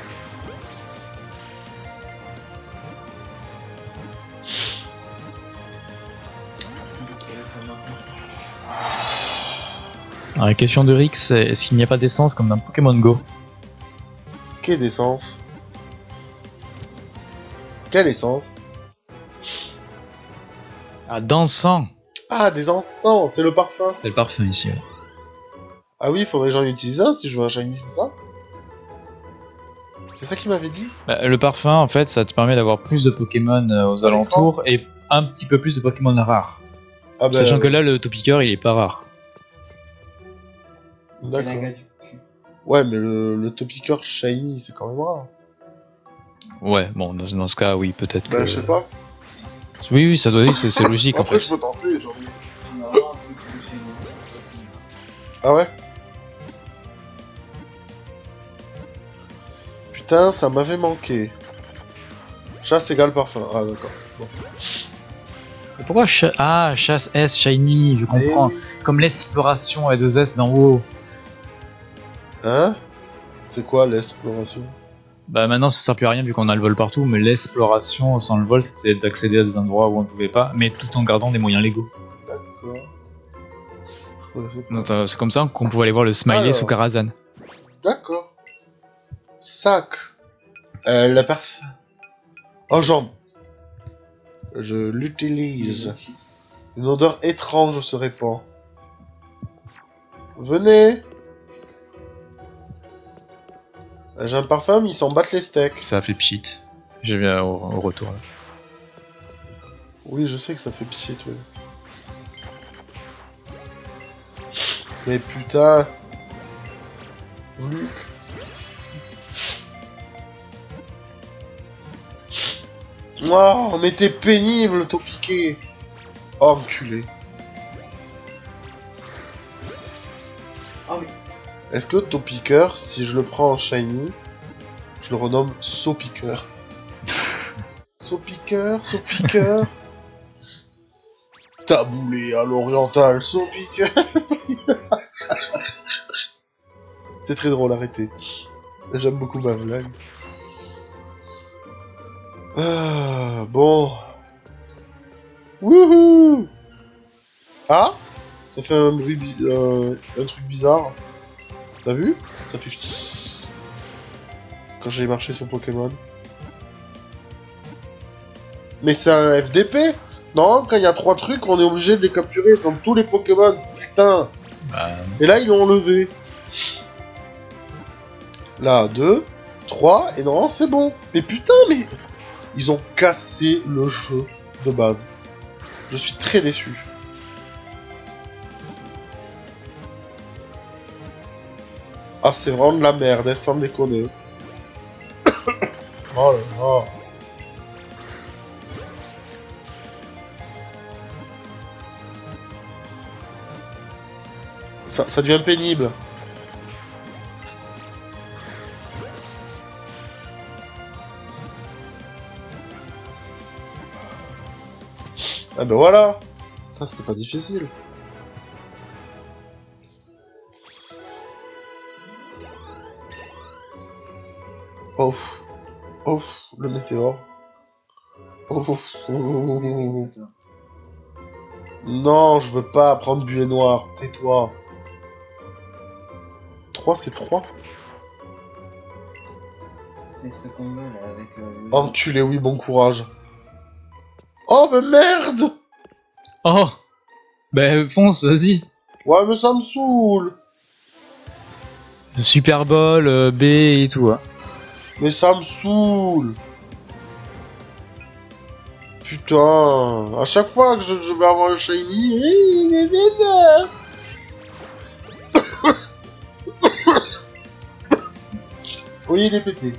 Alors, la question de Rix, c'est est-ce qu'il n'y a pas d'essence comme dans Pokémon Go? Quelle essence? Quelle essence? Ah, dansant. Ah, des encens, c'est le parfum. C'est le parfum ici. Ouais. Ah oui, il faudrait que j'en utilise un si je veux un shiny, c'est ça? C'est ça qu'il m'avait dit? Bah, le parfum, en fait, ça te permet d'avoir plus de Pokémon euh, aux alentours et un petit peu plus de Pokémon rares. Ah bah, Sachant que là, le Topiqueur, il est pas rare. D'accord. du cul. Ouais, mais le, le Topiqueur shiny, c'est quand même rare. Ouais, bon, dans, dans ce cas, oui, peut-être Bah, que... je sais pas. Oui, oui, ça doit être, c'est c'est logique en Après, fait. je peux tenter, genre. On a vraiment un truc de chez nous. Ah ouais? Putain, ça m'avait manqué. Chasse égale parfum. Ah, d'accord. Bon. Mais pourquoi cha- Ah, chasse S, shiny, je comprends. Eh oui. Comme l'exploration à deux S d'en haut. Hein? C'est quoi l'exploration? Bah maintenant ça sert plus à rien vu qu'on a le vol partout, mais l'exploration sans le vol c'était d'accéder à des endroits où on ne pouvait pas, mais tout en gardant des moyens légaux. D'accord. Ouais, c'est pas- Donc euh, c'est comme ça qu'on pouvait aller voir le smiley Alors. sous Karazhan. D'accord. Sac. Euh, le parfum. En jambe. Je l'utilise. Une odeur étrange se répand. Venez. J'ai un parfum, mais ils s'en battent les steaks. Ça a fait pchit. Je viens au, au retour là. Oui, je sais que ça fait pitié, toi. Mais putain. Luc. Oh, mais t'es pénible, ton piqué. Oh, enculé. Ah oui. Est-ce que Topiqueur, si je le prends en shiny, je le renomme Saupiqueur? Saupiqueur, Saupiqueur. Taboulé à l'oriental, Saupiqueur. C'est très drôle, arrêtez. J'aime beaucoup ma blague. Ah, bon. Wouhou. Ah, ça fait un bruit, bi- euh, un truc bizarre. T'as vu? Ça fait chut. Quand j'ai marché sur Pokémon. Mais c'est un F D P? Non, quand il y a trois trucs, on est obligé de les capturer comme tous les Pokémon. Putain. Bah, Et là, ils l'ont enlevé. Là, deux, trois, et non, c'est bon. Mais putain, mais... Ils ont cassé le jeu de base. Je suis très déçu. Ah, c'est vraiment de la merde, hein, sans déconner. Oh là là. Ça, ça devient pénible. Ah ben voilà. Ça, c'était pas difficile. Oh, oh, le météore. Oh, oh, oh. Non, je veux pas prendre buée noire. Tais-toi. trois, c'est trois. C'est ce combat là avec. Euh, le- Enculé, oui, bon courage. Oh, mais merde! Oh bah fonce, vas-y. Ouais, mais ça me saoule. Super Bowl, euh, B et tout. Hein. Mais ça me saoule. Putain, à chaque fois que je, je vais avoir un shiny, il est énorme. Oui, il est pété.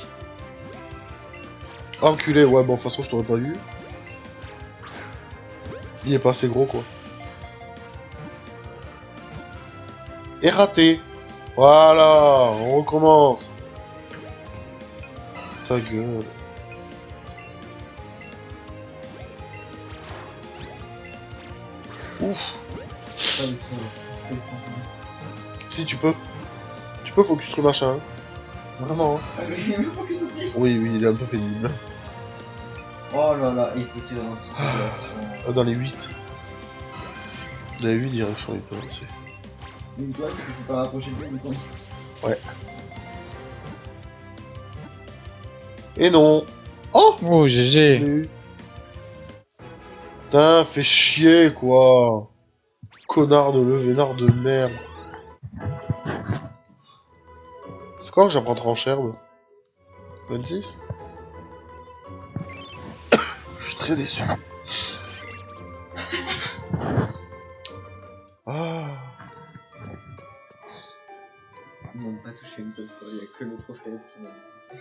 Enculé, ouais, bon, de toute façon, je t'aurais pas eu. Il est pas assez gros, quoi. Et raté. Voilà, on recommence. Ta gueule. Ouf. Pas du tout. Si, tu peux. Tu peux focus le machin. hein. Vraiment. hein. Ah, mais il y a même pas que ceci. Oui, oui, il est un peu pénible. Oh là là, il faut tirer dans toute direction. Ah, dans les huit. Dans les huit directions, il peut lancer. Une toi, c'est que tu peux pas rapprocher de lui, du coup. Et non. Oh, Oh G G. mais- Putain, fais chier, quoi. Connard de levénard de merde. C'est quand que j'apprends Trancherbe vingt-six. Je suis très déçu. Ah. Ils m'ont pas touché une seule fois, il y a que le trophée qui m'a.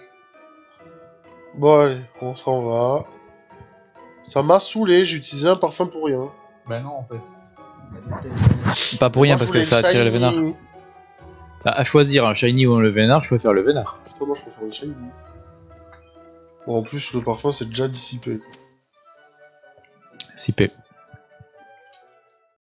Bon, allez, on s'en va. Ça m'a saoulé, j'ai utilisé un parfum pour rien. Bah non, en fait. Pas pour rien Moi, parce je que voulais ça a attiré le shiny. vénard. Bah, à choisir un shiny ou un le vénard, je préfère le vénard. Putain, moi je préfère le shiny. Bon, en plus, le parfum c'est déjà dissipé. Si P.